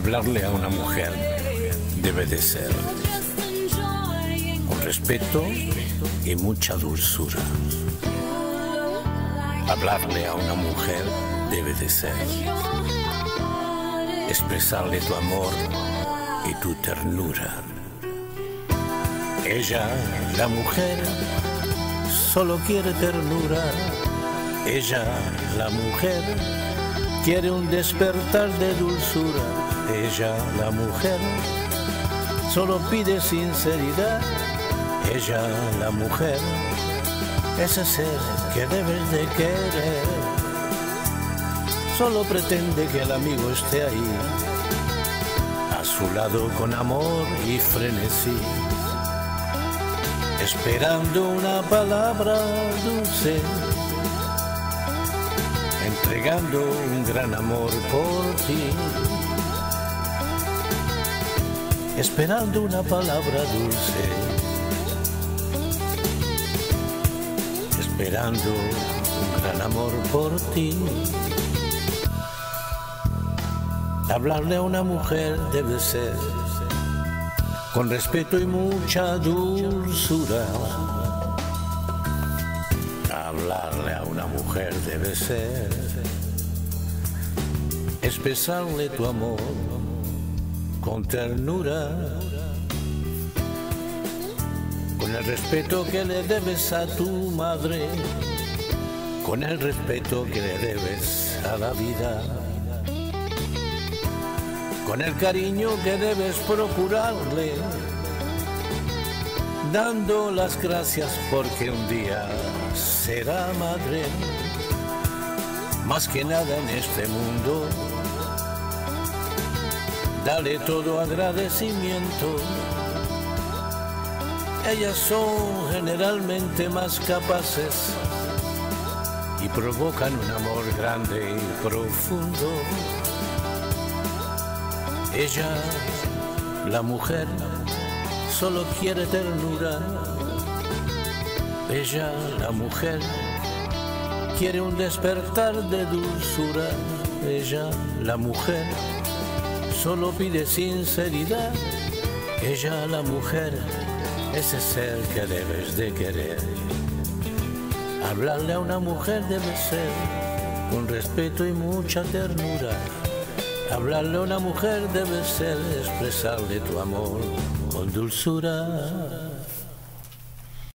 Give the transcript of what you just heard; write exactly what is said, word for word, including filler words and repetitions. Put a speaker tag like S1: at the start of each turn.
S1: Hablarle a una mujer debe de ser con respeto y mucha dulzura. Hablarle a una mujer debe de ser expresarle tu amor y tu ternura. Ella, la mujer, solo quiere ternura. Ella, la mujer, quiere un despertar de dulzura. Ella, la mujer, solo pide sinceridad. Ella, la mujer, ese ser que debes de querer. Solo pretende que el amigo esté ahí, a su lado con amor y frenesí, esperando una palabra dulce, entregando un gran amor por ti, esperando una palabra dulce, esperando un gran amor por ti. Hablarle a una mujer debe ser con respeto y mucha dulzura. Hablarle a una mujer debe ser expresarle tu amor con ternura, con el respeto que le debes a tu madre, con el respeto que le debes a la vida, con el cariño que debes procurarle, dando las gracias porque un día será madre. Más que nada en este mundo, dale todo agradecimiento. Ellas son generalmente más capaces y provocan un amor grande y profundo. Ella, la mujer, solo quiere ternura. Ella, la mujer, quiere un despertar de dulzura. Ella, la mujer, solo pide sinceridad. Ella, la mujer, ese ser que debes de querer. Hablarle a una mujer debe ser con respeto y mucha ternura. Hablarle a una mujer debe ser expresarle tu amor con dulzura.